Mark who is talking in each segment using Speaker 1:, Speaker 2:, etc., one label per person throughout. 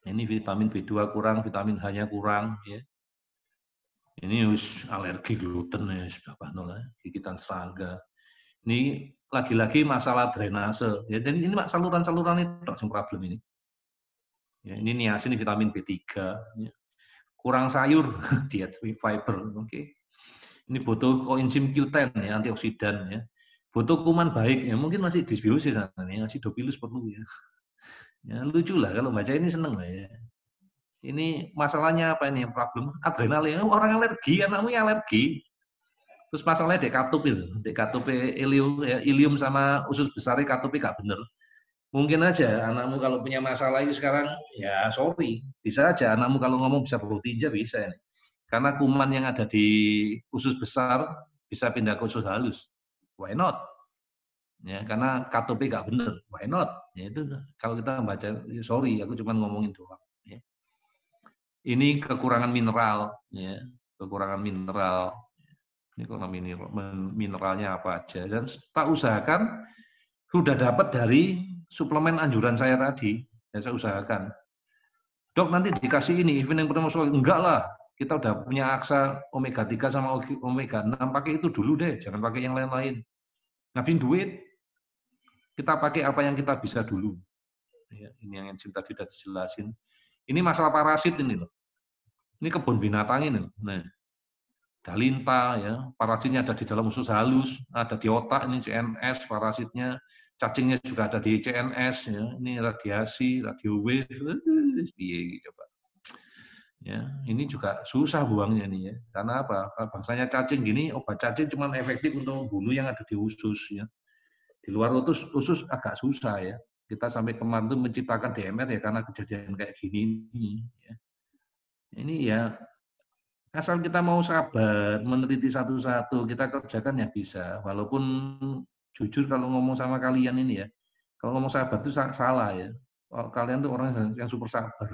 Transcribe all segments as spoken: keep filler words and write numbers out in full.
Speaker 1: Ini vitamin B dua kurang, vitamin H-nya kurang, ya. Ini harus alergi gluten ya, sudah nol, gigitan serangga. Ini lagi-lagi masalah drainase. Ya, dan ini saluran-saluran itu langsung problem ini. Ya, ini niacin, ini vitamin B tiga. Ya. Kurang sayur, diet fiber. Oke. Okay. Ini butuh koenzim Q ten ya, antioksidan ya. Butuh kuman baik ya, mungkin masih dysbiosis sana nih, acidophilus perlu ya. Ya, lucu lah kalau baca ini, seneng lah ya. Ini masalahnya apa ini? Problem adrenalin. Orang alergi, anakmu yang alergi. Terus masalahnya dek katup itu, dek katup ilium, ya, ilium sama usus besar katup gak bener. Mungkin aja anakmu kalau punya masalah itu sekarang, ya sorry, bisa aja anakmu kalau ngomong bisa bertinja bisa. Ya. Karena kuman yang ada di usus besar bisa pindah ke usus halus. Why not? Ya, karena K T P gak bener, why not? Ya itu kalau kita baca, sorry, aku cuma ngomongin doang. Ya. Ini kekurangan mineral, ya, kekurangan mineral. Ini kekurangan mineral, mineralnya apa aja? Dan tak usahakan sudah dapat dari suplemen anjuran saya tadi. Ya, saya usahakan. Dok nanti dikasih ini, even yang pertama soal enggak lah. Kita udah punya aksa omega tiga sama omega enam, pakai itu dulu deh, jangan pakai yang lain-lain. Ngabisin duit, kita pakai apa yang kita bisa dulu. Ya, ini yang enzim tadi sudah dijelasin. Ini masalah parasit ini loh. Ini kebun binatang ini loh. Nah, Dalinta ya, parasitnya ada di dalam usus halus, ada di otak ini C N S parasitnya, cacingnya juga ada di C N S ya. Ini radiasi, radio wave. Piye coba. Ya, ini juga susah buangnya nih ya. Karena apa? Kalau bangsanya cacing gini, obat cacing cuma efektif untuk bulu yang ada di usus ya. Di luar usus, usus agak susah ya. Kita sampai kemarin tuh menciptakan D M R ya karena kejadian kayak gini. Ya. Ini ya, asal kita mau sabar, meneliti satu-satu, kita kerjakan ya bisa. Walaupun jujur kalau ngomong sama kalian ini ya, kalau ngomong sabar itu salah ya. Kalian tuh orang yang super sabar.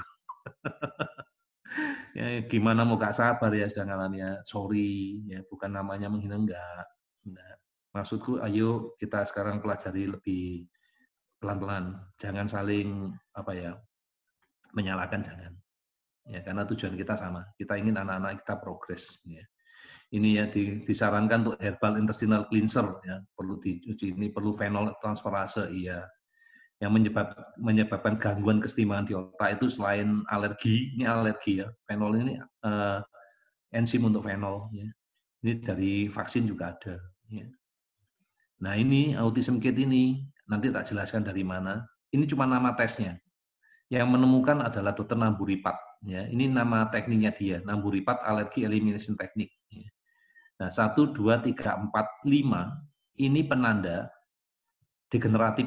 Speaker 1: Ya, gimana mau gak sabar ya sedang ngalamin, sorry, ya bukan namanya menghina, enggak. Nah, maksudku ayo kita sekarang pelajari lebih pelan-pelan, jangan saling apa ya menyalahkan, jangan ya, karena tujuan kita sama, kita ingin anak-anak kita progres ya. Ini ya disarankan untuk herbal intestinal cleanser ya, perlu dicuci, ini perlu fenol transferase iya, yang menyebab, menyebabkan gangguan kesetimbangan di otak itu selain alergi, ini alergi ya, fenol ini uh, enzim untuk fenol ya. Ini dari vaksin juga ada ya. Nah ini autism kit ini nanti tak jelaskan dari mana. Ini cuma nama tesnya. Yang menemukan adalah dokter Namburipat. Ya, ini nama tekniknya dia, Namburipat Allergy Elimination Technique. Ya. Nah satu, dua, tiga, empat, lima ini penanda degeneratif.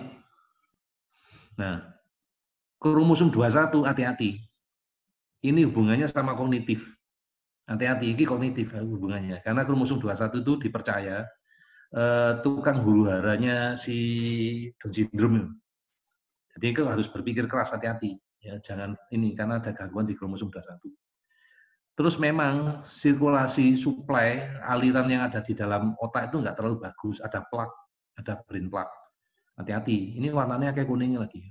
Speaker 1: Nah kromosom dua puluh satu hati-hati. Ini hubungannya sama kognitif. Hati-hati, ini kognitif hubungannya. Karena kromosom dua puluh satu itu dipercaya Uh, tukang huru haranya si Down syndrome. Jadi itu harus berpikir keras, hati-hati ya, jangan ini karena ada gangguan di kromosom dua puluh satu. Terus memang sirkulasi suplai aliran yang ada di dalam otak itu nggak terlalu bagus, ada plak, ada brain plak. Hati-hati, ini warnanya kayak kuningnya lagi.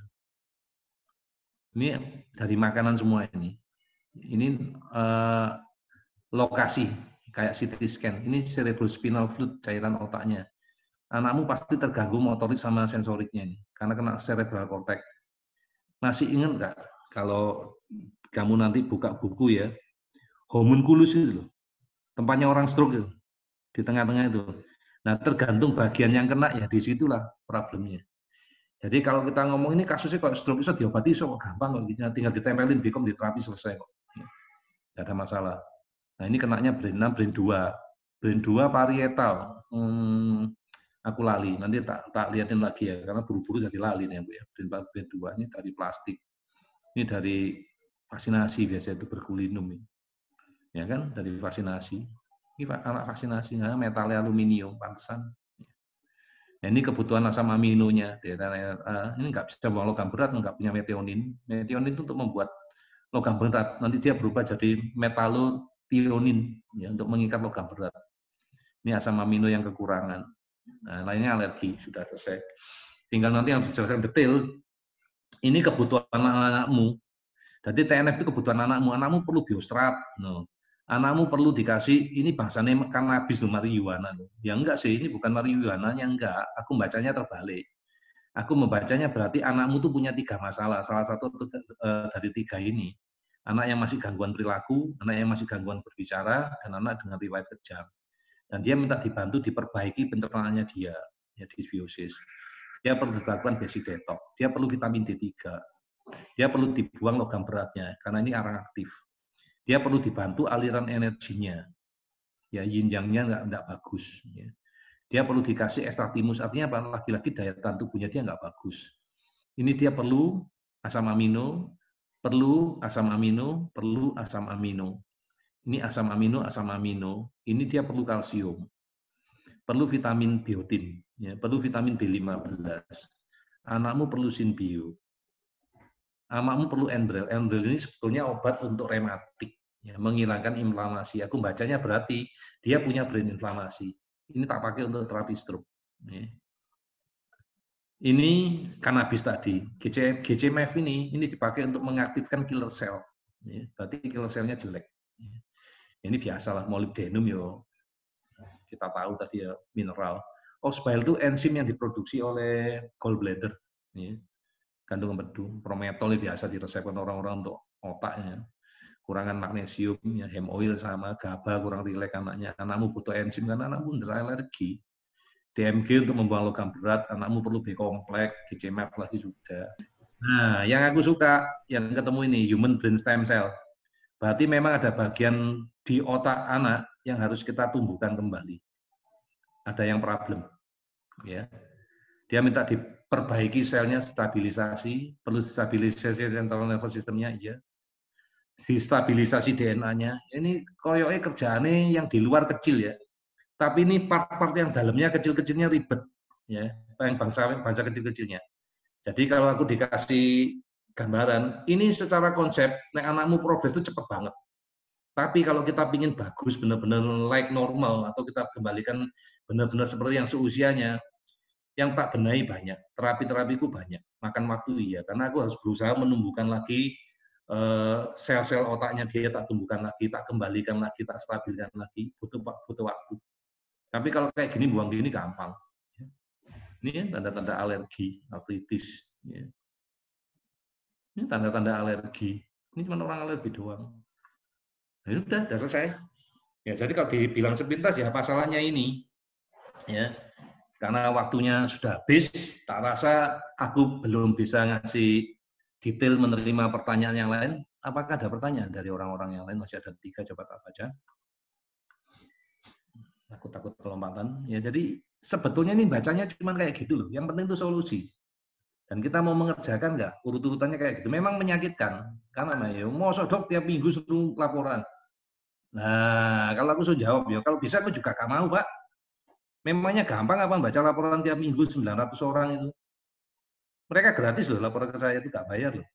Speaker 1: Ini dari makanan semua ini. Ini uh, lokasi kayak C T scan. Ini cerebrospinal fluid, cairan otaknya. Anakmu pasti terganggu motorik sama sensoriknya ini, karena kena cerebral cortex. Masih ingat nggak kalau kamu nanti buka buku ya, homunculus itu loh, tempatnya orang stroke itu, di tengah-tengah itu. Nah tergantung bagian yang kena ya disitulah problemnya. Jadi kalau kita ngomong ini kasusnya kalau stroke bisa diobati, so gampang kok, tinggal ditempelin bikom, diterapi selesai kok, nggak ada masalah. Nah ini kenanya brain enam, brain dua, brain dua parietal. Hmm, aku lali, nanti tak tak liatin lagi ya, karena buru-buru jadi lali nih Bu ya. Brain dua ini dari plastik, ini dari vaksinasi biasanya itu berkulinum ini, ya kan, dari vaksinasi. Ini anak vaksinasi, nah, metalnya aluminium, pantesan. Ya, ini kebutuhan asam aminonya. Ini nggak bisa bawa logam berat, nggak punya metionin. Metionin itu untuk membuat logam berat, nanti dia berubah jadi metalothionin ya, untuk mengikat logam berat. Ini asam amino yang kekurangan. Nah, lainnya alergi, sudah selesai. Tinggal nanti yang dijelaskan detail, ini kebutuhan anak-anakmu. Jadi T N F itu kebutuhan anakmu, anakmu perlu biostrat, no. Anakmu perlu dikasih, ini bahasanya kanabis loh, marijuana loh. Ya enggak sih, ini bukan marijuananya, enggak. Aku membacanya terbalik. Aku membacanya berarti anakmu tuh punya tiga masalah. Salah satu uh, dari tiga ini. Anak yang masih gangguan perilaku, anak yang masih gangguan berbicara, dan anak dengan riwayat kejang. Dan dia minta dibantu diperbaiki pencernaannya dia, ya disbiosis. Dia perlu dilakukan basic detox. Dia perlu vitamin D tiga. Dia perlu dibuang logam beratnya, karena ini arang aktif. Dia perlu dibantu aliran energinya. Ya, yin yang-nya nggak, nggak bagus. Ya. Dia perlu dikasih ekstratimus, artinya apa? Lagi-lagi daya tahan tubuhnya dia nggak bagus. Ini dia perlu asam amino, perlu asam amino, perlu asam amino. Ini asam amino, asam amino. Ini dia perlu kalsium. Perlu vitamin biotin, ya, perlu vitamin B lima belas. Anakmu perlu sinbio. Anakmu perlu Enbrel. Enbrel ini sebetulnya obat untuk rematik, ya, menghilangkan inflamasi. Aku bacanya berarti dia punya brain inflamasi. Ini tak pakai untuk terapi stroke. Ya. Ini kanabis tadi, G C M F ini, ini dipakai untuk mengaktifkan killer cell. Ya, berarti killer cell-nya jelek. Ya. Ini biasalah molybdenum yo. Kita tahu tadi ya, mineral. Osbile itu enzim yang diproduksi oleh gallbladder. Ya. Kandungan empedu, prometol biasa diresepkan orang-orang untuk otaknya. Kurangan magnesium, ya, heme oil sama, GABA kurang rileks anaknya. Anakmu butuh enzim karena anakmu alergi. D M G untuk membuang logam berat, anakmu perlu B kompleks, G C M F lagi sudah. Nah, yang aku suka, yang ketemu ini, human brain stem cell. Berarti memang ada bagian di otak anak yang harus kita tumbuhkan kembali. Ada yang problem. Ya. Dia minta diperbaiki selnya, stabilisasi, perlu stabilisasi central nervous system-nya, iya. Distabilisasi D N A-nya. Ini koyoknya kerjaannya yang di luar kecil ya. Tapi ini part-part yang dalamnya kecil-kecilnya ribet, ya, yang bangsa bangsa kecil-kecilnya. Jadi kalau aku dikasih gambaran, ini secara konsep, nek anakmu progres itu cepat banget. Tapi kalau kita ingin bagus, benar-benar like normal, atau kita kembalikan benar-benar seperti yang seusianya, yang tak benahi banyak, terapi-terapiku banyak, makan waktu iya, karena aku harus berusaha menumbuhkan lagi sel-sel otaknya dia, tak tumbuhkan lagi, tak kembalikan lagi, tak stabilkan lagi, butuh butuh waktu. Tapi kalau kayak gini, buang gini gampang. Ini ya, tanda-tanda alergi, artritis. Ya. Ini tanda-tanda alergi. Ini cuma orang alergi doang. Nah, sudah, sudah selesai. Ya, jadi kalau dibilang sepintas, ya masalahnya ini. Ya, karena waktunya sudah habis, tak rasa aku belum bisa ngasih detail menerima pertanyaan yang lain. Apakah ada pertanyaan dari orang-orang yang lain? Masih ada tiga, coba tak baca. Takut-takut kelompatan. Ya, jadi sebetulnya ini bacanya cuma kayak gitu loh. Yang penting itu solusi. Dan kita mau mengerjakan nggak? Urut-urutannya kayak gitu. Memang menyakitkan. Karena ya, mau dok tiap minggu suruh laporan. Nah, kalau aku sudah jawab, ya kalau bisa aku juga gak mau, Pak. Memangnya gampang apa baca laporan tiap minggu sembilan ratus orang itu? Mereka gratis loh, laporan ke saya itu gak bayar loh.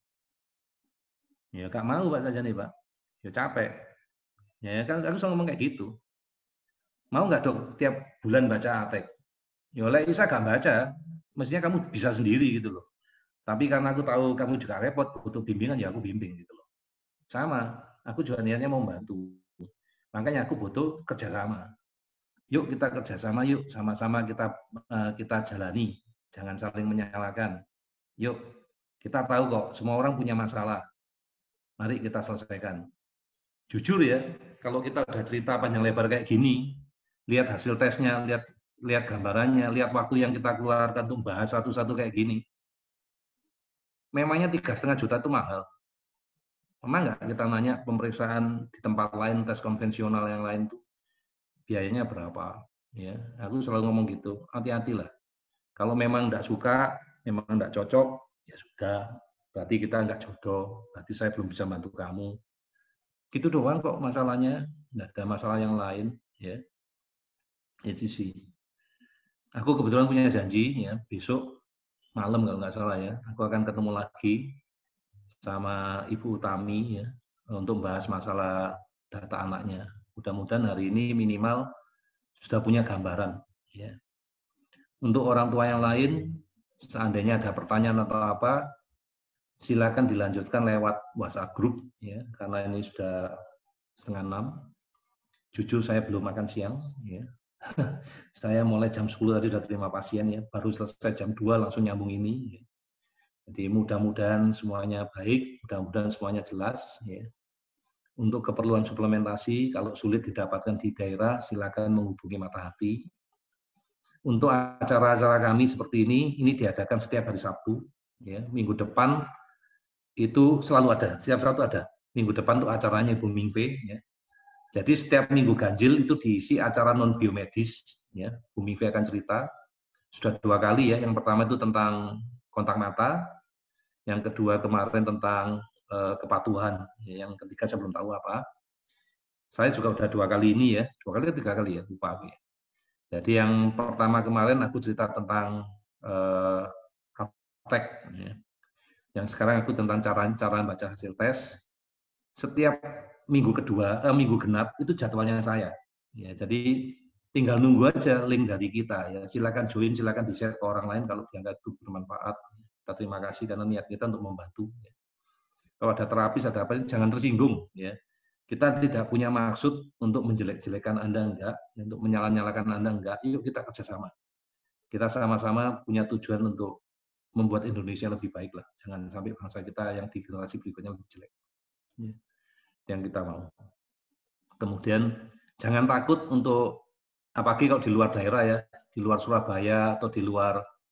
Speaker 1: Ya gak mau Pak saja nih Pak. Ya capek. Ya kan aku selalu ngomong kayak gitu. Mau nggak dok tiap bulan baca A T E K? Ya oleh Isa gak baca, mestinya kamu bisa sendiri gitu loh. Tapi karena aku tahu kamu juga repot, butuh bimbingan, ya aku bimbing gitu loh. Sama, aku juga niatnya mau membantu. Makanya aku butuh kerjasama. Yuk kita kerjasama, yuk sama-sama kita kita jalani. Jangan saling menyalahkan. Yuk, kita tahu kok, semua orang punya masalah. Mari kita selesaikan. Jujur ya, kalau kita udah cerita panjang lebar kayak gini, lihat hasil tesnya, lihat lihat gambarannya, lihat waktu yang kita keluarkan untuk bahas satu-satu kayak gini, memangnya tiga setengah juta itu mahal. Memang nggak kita nanya pemeriksaan di tempat lain, tes konvensional yang lain tuh biayanya berapa? Ya, aku selalu ngomong gitu, hati-hatilah. Kalau memang nggak suka, memang nggak cocok, ya sudah. Berarti kita nggak jodoh. Berarti saya belum bisa bantu kamu. Gitu doang kok masalahnya, nggak ada masalah yang lain, ya. Itu sih. Aku kebetulan punya janji, ya, besok malam kalau nggak salah ya, aku akan ketemu lagi sama Ibu Utami ya, untuk bahas masalah data anaknya. Mudah-mudahan hari ini minimal sudah punya gambaran, ya. Untuk orang tua yang lain, seandainya ada pertanyaan atau apa, silakan dilanjutkan lewat WhatsApp group ya, karena ini sudah setengah enam. Jujur saya belum makan siang ya. Saya mulai jam sepuluh tadi sudah terima pasien ya, baru selesai jam dua langsung nyambung ini ya. Jadi mudah-mudahan semuanya baik, mudah-mudahan semuanya jelas ya. Untuk keperluan suplementasi kalau sulit didapatkan di daerah silakan menghubungi Mata Hati. Untuk acara-acara kami seperti ini, ini diadakan setiap hari Sabtu ya. Minggu depan itu selalu ada, setiap Sabtu ada. Minggu depan tuh acaranya Ibu Mingpe ya. Jadi setiap minggu ganjil itu diisi acara non biomedis ya. Bu Mingpe akan cerita. Sudah dua kali ya. Yang pertama itu tentang kontak mata, yang kedua kemarin tentang uh, kepatuhan, ya. Yang ketiga saya belum tahu apa. Saya juga udah dua kali ini ya, dua kali atau tiga kali ya, lupa. Ya. Jadi yang pertama kemarin aku cerita tentang uh, praktek, ya. Yang sekarang aku tentang cara cara baca hasil tes. Setiap minggu kedua, eh, minggu genap itu jadwalnya saya. Ya, jadi tinggal nunggu aja link dari kita. Ya, silakan join, silakan di-share ke orang lain kalau dianggap itu bermanfaat. Kita terima kasih karena niat kita untuk membantu. Ya. Kalau ada terapis, ada apa, jangan tersinggung. Ya. Kita tidak punya maksud untuk menjelek-jelekan Anda enggak, untuk menyala-nyalakan Anda enggak. Yuk kita kerjasama. Kita sama-sama punya tujuan untuk membuat Indonesia lebih baik lah. Jangan sampai bangsa kita yang di generasi berikutnya lebih jelek. Ya. Yang kita mau. Kemudian jangan takut untuk, apalagi kalau di luar daerah ya, di luar Surabaya atau di luar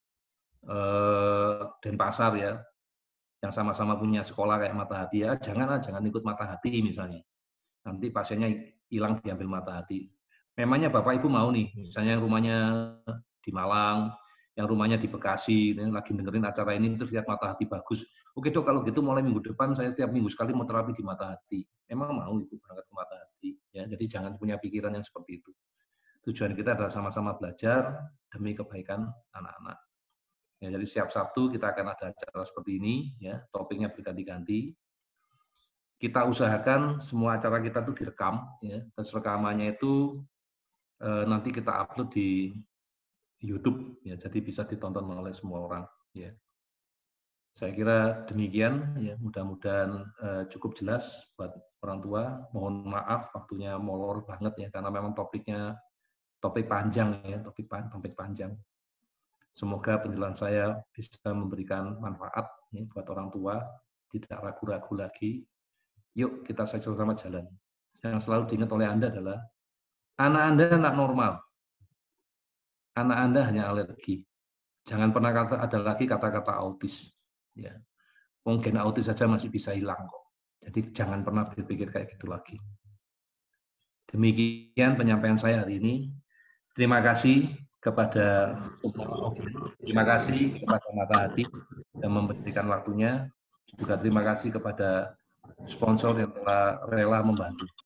Speaker 1: eh, Denpasar ya, yang sama-sama punya sekolah kayak Mata Hati ya, jangan jangan ikut Mata Hati misalnya. Nanti pasiennya hilang diambil Mata Hati. Memangnya Bapak Ibu mau nih, misalnya yang rumahnya di Malang, yang rumahnya di Bekasi, yang lagi dengerin acara ini terus lihat Mata Hati bagus. Oke dok, kalau gitu mulai minggu depan saya setiap minggu sekali mau terapi di Mata Hati. Emang mau Ibu berangkat ke Mata Hati? Ya, jadi jangan punya pikiran yang seperti itu. Tujuan kita adalah sama-sama belajar demi kebaikan anak-anak. Ya, jadi setiap Sabtu kita akan ada acara seperti ini, ya, topiknya berganti-ganti. Kita usahakan semua acara kita itu direkam, ya, terus rekamannya itu eh, nanti kita upload di YouTube, ya, jadi bisa ditonton oleh semua orang. Ya. Saya kira demikian, ya, mudah-mudahan eh, cukup jelas buat orang tua. Mohon maaf waktunya molor banget ya, karena memang topiknya topik panjang ya, topik topik panjang. Semoga penjelasan saya bisa memberikan manfaat ya, buat orang tua, tidak ragu-ragu lagi. Yuk kita sama-sama jalan. Yang selalu diingat oleh Anda adalah anak Anda anak normal, anak Anda hanya alergi. Jangan pernah kata ada lagi kata-kata autis. Ya, mungkin autis saja masih bisa hilang kok. Jadi jangan pernah berpikir kayak gitu lagi. Demikian penyampaian saya hari ini. Terima kasih kepada terima kasih kepada Mata Hati yang memberikan waktunya. Juga terima kasih kepada sponsor yang telah rela membantu.